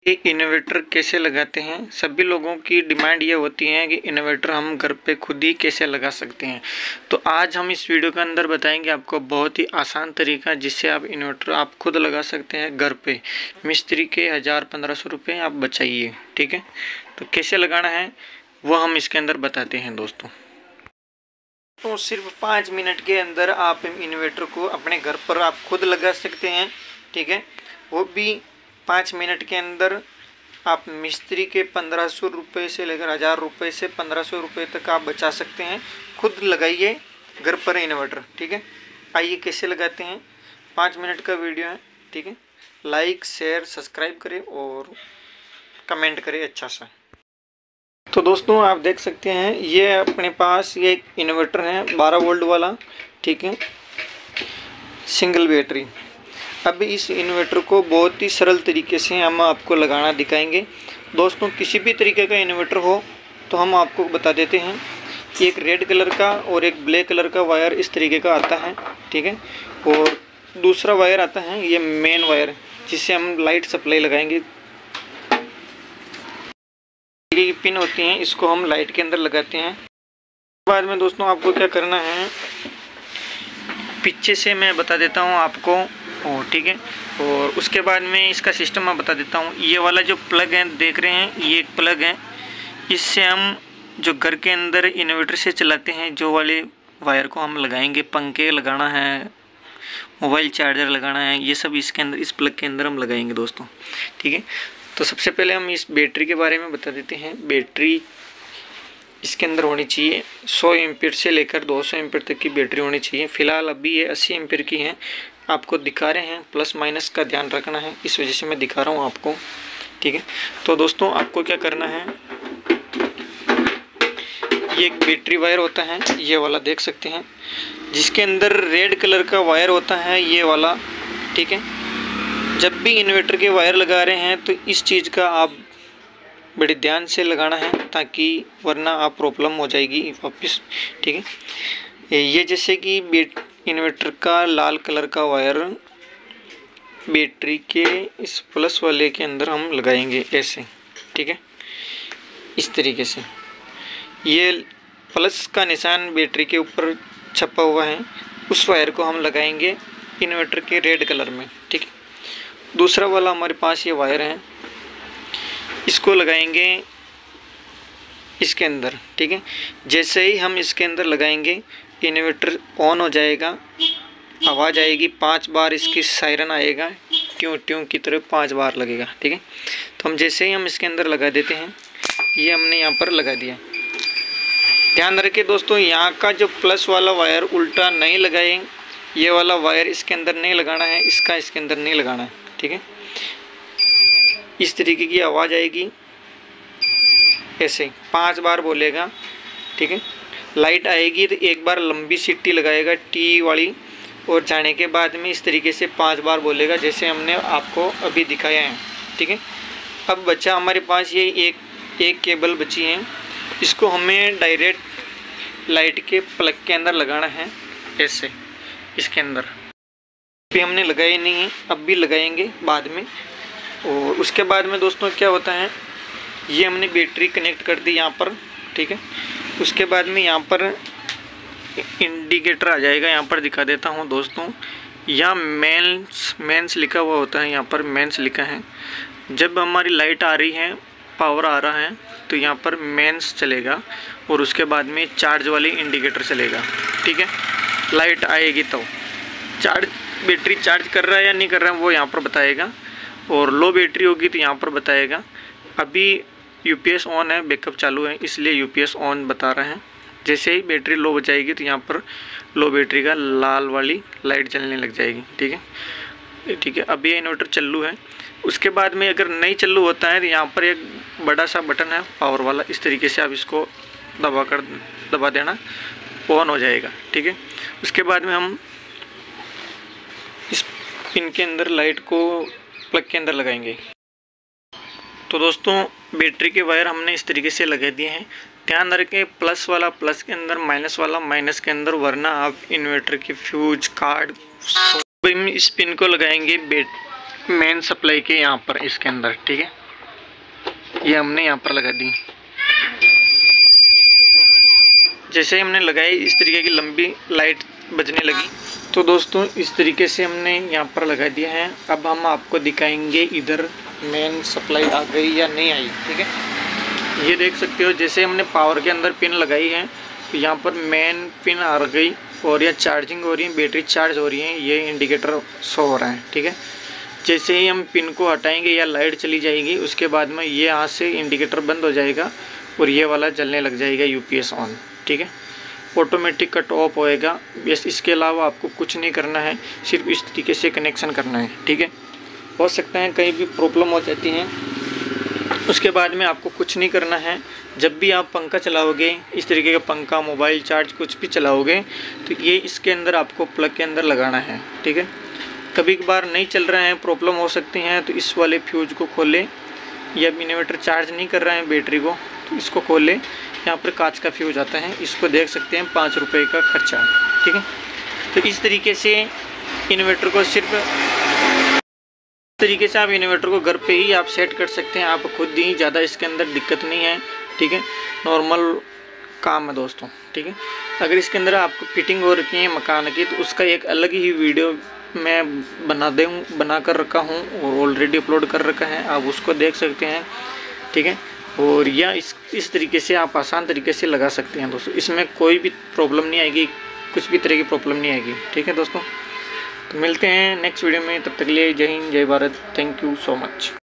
ये इन्वर्टर कैसे लगाते हैं। सभी लोगों की डिमांड ये होती है कि इन्वर्टर हम घर पे खुद ही कैसे लगा सकते हैं। तो आज हम इस वीडियो के अंदर बताएंगे आपको बहुत ही आसान तरीका जिससे आप इन्वर्टर आप खुद लगा सकते हैं घर पे। मिस्त्री के 1000-1500 रुपये आप बचाइए। ठीक है, तो कैसे लगाना है वो हम इसके अंदर बताते हैं दोस्तों। तो सिर्फ 5 मिनट के अंदर आप इन्वर्टर को अपने घर पर आप खुद लगा सकते हैं। ठीक है, वो भी 5 मिनट के अंदर आप मिस्त्री के 1500 रुपये से लेकर 1000 रुपये से 1500 रुपये तक आप बचा सकते हैं। खुद लगाइए घर पर इन्वर्टर। ठीक है, आइए कैसे लगाते हैं। 5 मिनट का वीडियो है। ठीक है, लाइक शेयर सब्सक्राइब करें और कमेंट करें अच्छा सा। तो दोस्तों आप देख सकते हैं ये अपने पास ये एक इन्वर्टर है 12 वोल्ट वाला। ठीक है, सिंगल बैटरी। अब इस इन्वर्टर को बहुत ही सरल तरीके से हम आपको लगाना दिखाएंगे। दोस्तों किसी भी तरीके का इन्वर्टर हो तो हम आपको बता देते हैं कि एक रेड कलर का और एक ब्लैक कलर का वायर इस तरीके का आता है। ठीक है, और दूसरा वायर आता है ये मेन वायर जिससे हम लाइट सप्लाई लगाएंगे। ये पिन होती हैं, इसको हम लाइट के अंदर लगाते हैं। बाद में दोस्तों आपको क्या करना है पीछे से मैं बता देता हूँ आपको। ठीक है, और उसके बाद में इसका सिस्टम मैं बता देता हूँ। ये वाला जो प्लग है देख रहे हैं, ये एक प्लग है। इससे हम जो घर के अंदर इन्वर्टर से चलाते हैं जो वाले वायर को हम लगाएंगे। पंखे लगाना है, मोबाइल चार्जर लगाना है, ये सब इसके अंदर इस प्लग के अंदर हम लगाएंगे दोस्तों। ठीक है, तो सबसे पहले हम इस बैटरी के बारे में बता देते हैं। बैटरी इसके अंदर होनी चाहिए 100 एम्पीयर से लेकर 200 एम्पीयर तक की बैटरी होनी चाहिए। फ़िलहाल अभी ये 80 एम्पीयर की है। आपको दिखा रहे हैं, प्लस माइनस का ध्यान रखना है, इस वजह से मैं दिखा रहा हूँ आपको। ठीक है, तो दोस्तों आपको क्या करना है, ये एक बैटरी वायर होता है ये वाला देख सकते हैं जिसके अंदर रेड कलर का वायर होता है ये वाला। ठीक है, जब भी इन्वर्टर के वायर लगा रहे हैं तो इस चीज़ का आप बड़े ध्यान से लगाना है ताकि वरना आप प्रॉब्लम हो जाएगी वापस। ठीक है, ये जैसे कि इन्वर्टर का लाल कलर का वायर बैटरी के इस प्लस वाले के अंदर हम लगाएंगे ऐसे। ठीक है, इस तरीके से ये प्लस का निशान बैटरी के ऊपर छपा हुआ है, उस वायर को हम लगाएंगे इन्वर्टर के रेड कलर में। ठीक है, दूसरा वाला हमारे पास ये वायर है, इसको लगाएंगे इसके अंदर। ठीक है, जैसे ही हम इसके अंदर लगाएंगे इन्वर्टर ऑन हो जाएगा, आवाज़ आएगी 5 बार, इसकी सायरन आएगा ट्यूं ट्यूं की तरह 5 बार लगेगा। ठीक है, तो हम जैसे ही हम इसके अंदर लगा देते हैं, ये हमने यहाँ पर लगा दिया। ध्यान रखें दोस्तों, यहाँ का जो प्लस वाला वायर उल्टा नहीं लगाएं, ये वाला वायर इसके अंदर नहीं लगाना है, इसका इसके अंदर नहीं लगाना है। ठीक है, इस तरीके की आवाज़ आएगी, ऐसे 5 बार बोलेगा। ठीक है, लाइट आएगी तो एक बार लंबी सीटी लगाएगा टी वाली, और जाने के बाद में इस तरीके से 5 बार बोलेगा जैसे हमने आपको अभी दिखाया है। ठीक है, अब बचा हमारे पास ये एक केबल बची है, इसको हमें डायरेक्ट लाइट के प्लग के अंदर लगाना है ऐसे इसके अंदर। अभी हमने लगाई नहीं है, अब भी लगाएंगे बाद में। और उसके बाद में दोस्तों क्या होता है, ये हमने बैटरी कनेक्ट कर दी यहाँ पर। ठीक है, उसके बाद में यहाँ पर इंडिकेटर आ जाएगा, यहाँ पर दिखा देता हूँ दोस्तों। यहाँ मेंस लिखा हुआ होता है, यहाँ पर मेंस लिखा है। जब हमारी लाइट आ रही है, पावर आ रहा है, तो यहाँ पर मेंस चलेगा और उसके बाद में चार्ज वाली इंडिकेटर चलेगा। ठीक है, लाइट आएगी तो बैटरी चार्ज कर रहा है या नहीं कर रहा है वो यहाँ पर बताएगा, और लो बैटरी होगी तो यहाँ पर बताएगा। अभी यूपीएस ऑन है, बैकअप चालू है, इसलिए यूपीएस ऑन बता रहा है। जैसे ही बैटरी लो हो जाएगी तो यहाँ पर लो बैटरी का लाल वाली लाइट जलने लग जाएगी। ठीक है, ठीक है, अभी ये इन्वर्टर चालू है। उसके बाद में अगर नहीं चालू होता है तो यहाँ पर एक बड़ा सा बटन है पावर वाला, इस तरीके से आप इसको दबा देना, ऑन हो जाएगा। ठीक है, उसके बाद में हम इस पिन के अंदर लाइट को प्लग के अंदर लगाएंगे। तो दोस्तों बैटरी के वायर हमने इस तरीके से लगा दिए हैं। ध्यान रखें, प्लस वाला प्लस के अंदर, माइनस वाला माइनस के अंदर, वरना आप इन्वर्टर के फ्यूज कार्ड इस पिन को लगाएंगे मेन सप्लाई के यहाँ पर इसके अंदर। ठीक है, ये हमने यहाँ पर लगा दी। जैसे हमने लगाई इस तरीके की लंबी लाइट बजने लगी। तो दोस्तों इस तरीके से हमने यहाँ पर लगा दिया है। अब हम आपको दिखाएंगे इधर मेन सप्लाई आ गई या नहीं आई। ठीक है, ये देख सकते हो जैसे हमने पावर के अंदर पिन लगाई है तो यहाँ पर मेन पिन आ गई और यह चार्जिंग हो रही है, बैटरी चार्ज हो रही है, ये इंडिकेटर शो हो रहा है। ठीक है, जैसे ही हम पिन को हटाएंगे या लाइट चली जाएगी, उसके बाद में ये यहाँ से इंडिकेटर बंद हो जाएगा और ये वाला जलने लग जाएगा यूपीएस ऑन। ठीक है, ऑटोमेटिक कट ऑफ होएगा। बस इसके अलावा आपको कुछ नहीं करना है, सिर्फ इस तरीके से कनेक्शन करना है। ठीक है, हो सकता है कहीं भी प्रॉब्लम हो जाती है, उसके बाद में आपको कुछ नहीं करना है। जब भी आप पंखा चलाओगे, इस तरीके का पंखा, मोबाइल चार्ज कुछ भी चलाओगे, तो ये इसके अंदर आपको प्लग के अंदर लगाना है। ठीक है, कभी कभार नहीं चल रहे हैं, प्रॉब्लम हो सकती हैं, तो इस वाले फ्यूज को खोलें, या इन्वर्टर चार्ज नहीं कर रहा है बैटरी को तो इसको खोलें। यहाँ पर कांच का फ्यूज आता है, इसको देख सकते हैं, 5 रुपये का खर्चा। ठीक है, तो इस तरीके से इन्वर्टर को आप इन्वर्टर को घर पे ही आप सेट कर सकते हैं, आप खुद ही, ज़्यादा इसके अंदर दिक्कत नहीं है। ठीक है, नॉर्मल काम है दोस्तों। ठीक है, अगर इसके अंदर आपको फिटिंग हो रखी है मकान की तो उसका एक अलग ही वीडियो मैं बना कर रखा हूँ और ऑलरेडी अपलोड कर रखा है, आप उसको देख सकते हैं। ठीक है, और या इस तरीके से आप आसान तरीके से लगा सकते हैं दोस्तों, इसमें कोई भी प्रॉब्लम नहीं आएगी, कुछ भी तरह की प्रॉब्लम नहीं आएगी। ठीक है दोस्तों, तो मिलते हैं नेक्स्ट वीडियो में, तब तक के लिए जय हिंद, जय Bharat, thank you so much.